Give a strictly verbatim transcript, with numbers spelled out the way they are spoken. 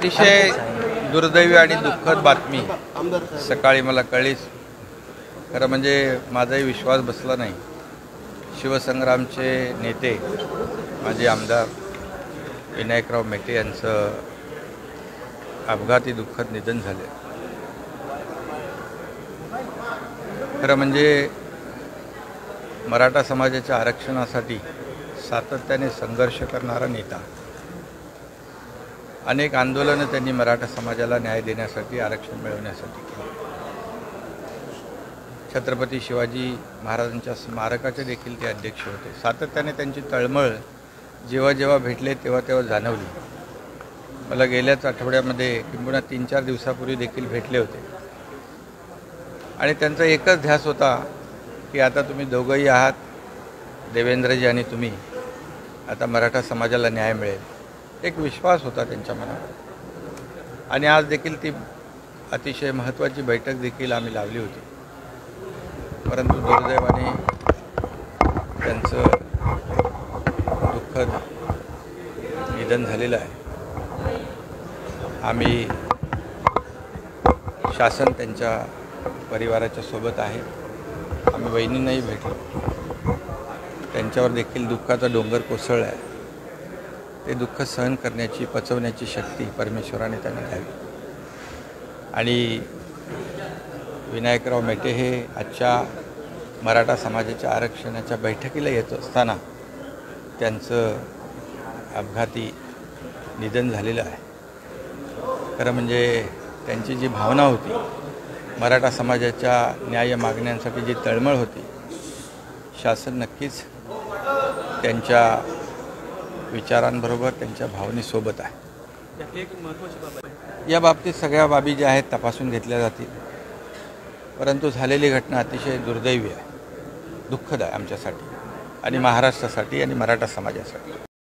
अतिशय दुर्दैवी आणि दुःखद बातमी सकाळी मला कळलीच. खरं म्हणजे माझाही विश्वास बसला नाही. शिवसंग्रामचे नेते माजी आमदार विनायकराव मेटे यांचं अपघाती दुःखद निधन झाले. खरं म्हणजे मराठा समाजाच्या आरक्षणासाठी सातत्याने संघर्ष करणारा नेता. अनेक आंदोलनं त्यांनी मराठा समाजाला न्याय देण्यासाठी, आरक्षण मिळवण्यासाठी केली. छत्रपती शिवाजी महाराजांच्या स्मारकाचे देखील ते अध्यक्ष होते. सातत्याने त्यांची तळमळ जेव्हा जेव्हा भेटले तेव्हा तेव्हा जाणवली. मला गेल्याच आठवड्यामध्ये किंबहुना तीन चार दिवसापूर्वी देखील भेटले होते आणि त्यांचा एकच ध्यास होता की आता तुम्ही दोघंही आहात, देवेंद्रजी आणि तुम्ही, आता मराठा समाजाला न्याय मिळेल. एक विश्वास होता त्यांच्या मनात आणि आज देखील ती अतिशय महत्त्वाची बैठक देखील आम्ही लावली होती. परंतु दुर्दैवाने त्यांचं दुःखद निधन झालेलं आहे. आम्ही शासन त्यांच्या परिवाराच्या सोबत आहे. आम्ही वहिनींनाही भेटलो. त्यांच्यावर देखील दुःखाचा डोंगर कोसळला आहे. ते दुःख सहन करण्याची, पचवण्याची शक्ती परमेश्वराने त्यांना द्यावी. आणि विनायकराव मेटे हे आजच्या मराठा समाजाच्या आरक्षणाच्या बैठकीला येत असताना त्यांचं अपघाती निधन झालेलं आहे. खरं म्हणजे त्यांची जी भावना होती, मराठा समाजाच्या न्याय मागण्यांसाठी जी तळमळ होती, शासन नक्कीच त्यांच्या विचारांबरोबर, त्यांच्या भावनेसोबत आहे. या बाबतीत सगळ्या बाबी ज्या आहेत तपासून घेतल्या जातील. परंतु झालेली घटना अतिशय दुर्दैवी आहे, दुःखद आहे आमच्यासाठी आणि महाराष्ट्रासाठी आणि मराठा समाजासाठी.